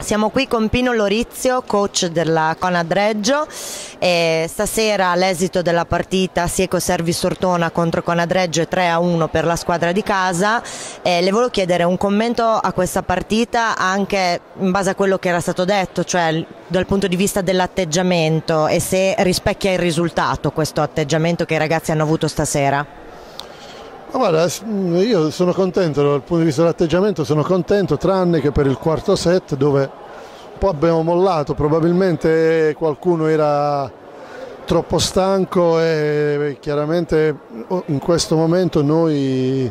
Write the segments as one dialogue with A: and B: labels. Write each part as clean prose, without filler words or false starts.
A: Siamo qui con Pino Lorizio, coach della Conad Reggio, e stasera l'esito della partita Sieco Service Ortona contro Conad Reggio è 3-1 per la squadra di casa. Le volevo chiedere un commento a questa partita anche in base a quello che era stato detto, cioè dal punto di vista dell'atteggiamento, e se rispecchia il risultato questo atteggiamento che i ragazzi hanno avuto stasera.
B: Guarda, io sono contento dal punto di vista dell'atteggiamento, sono contento tranne che per il quarto set dove un po' abbiamo mollato, probabilmente qualcuno era troppo stanco e chiaramente in questo momento noi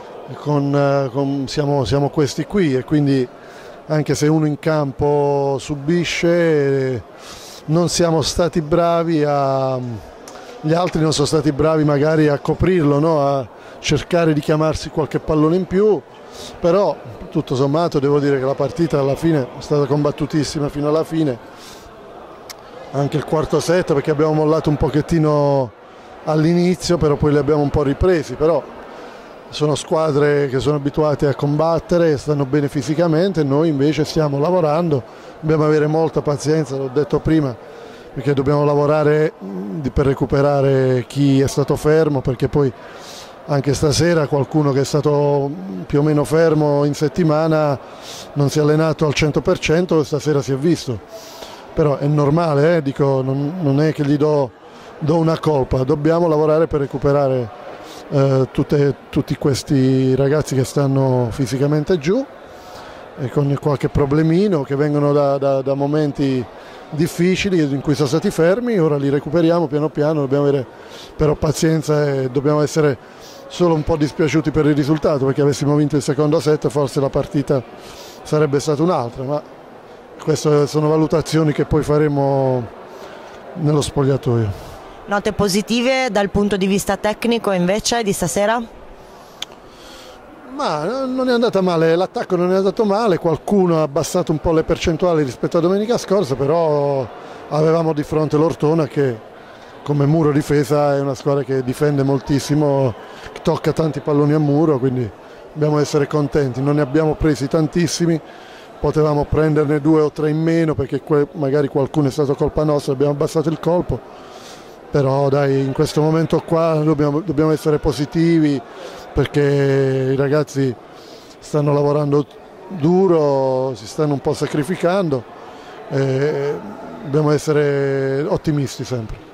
B: siamo questi qui e quindi anche se uno in campo subisce non siamo stati bravi gli altri non sono stati bravi magari a coprirlo, no? A cercare di chiamarsi qualche pallone in più, però tutto sommato devo dire che la partita alla fine è stata combattutissima fino alla fine, anche il quarto set perché abbiamo mollato un pochettino all'inizio, però poi li abbiamo un po' ripresi, però sono squadre che sono abituate a combattere, stanno bene fisicamente, noi invece stiamo lavorando, dobbiamo avere molta pazienza, l'ho detto prima, perché dobbiamo lavorare per recuperare chi è stato fermo, perché poi anche stasera qualcuno che è stato più o meno fermo in settimana non si è allenato al 100%, stasera si è visto. Però è normale, dico, non è che gli do una colpa, dobbiamo lavorare per recuperare tutti questi ragazzi che stanno fisicamente giù e con qualche problemino, che vengono da momenti difficili in cui sono stati fermi, ora li recuperiamo piano piano, dobbiamo avere però pazienza e dobbiamo essere solo un po' dispiaciuti per il risultato, perché avessimo vinto il secondo set forse la partita sarebbe stata un'altra, ma queste sono valutazioni che poi faremo nello spogliatoio.
A: Note positive dal punto di vista tecnico invece di stasera?
B: Ma non è andata male, l'attacco non è andato male, qualcuno ha abbassato un po' le percentuali rispetto a domenica scorsa, però avevamo di fronte l'Ortona che come muro difesa è una squadra che difende moltissimo, che tocca tanti palloni a muro, quindi dobbiamo essere contenti, non ne abbiamo presi tantissimi, potevamo prenderne 2 o 3 in meno perché magari qualcuno è stato colpa nostra, abbiamo abbassato il colpo, però dai, in questo momento qua dobbiamo essere positivi perché i ragazzi stanno lavorando duro, si stanno un po' sacrificando e dobbiamo essere ottimisti sempre.